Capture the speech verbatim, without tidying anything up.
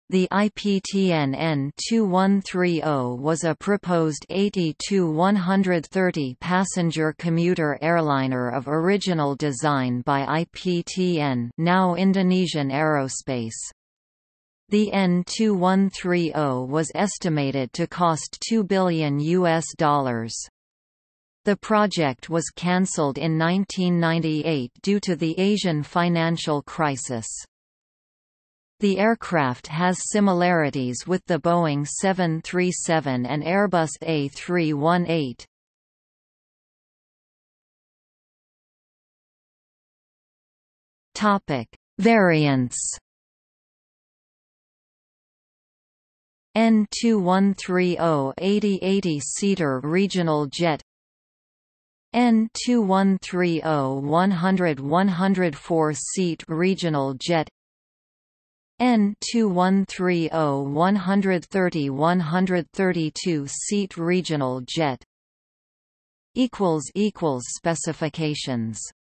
The I P T N N twenty-one thirty was a proposed eighty to one thirty passenger commuter airliner of original design by I P T N, now Indonesian Aerospace. The N twenty-one thirty was estimated to cost two billion U S dollars. The project was cancelled in nineteen ninety-eight due to the Asian financial crisis. The aircraft has similarities with the Boeing seven thirty-seven and Airbus A three eighteen. Topic: Variants. N twenty-one thirty eighty eighty seater regional jet. N twenty-one thirty one hundred one hundred four seat regional jet. N twenty-one thirty one thirty one thirty-two seat regional jet. Specifications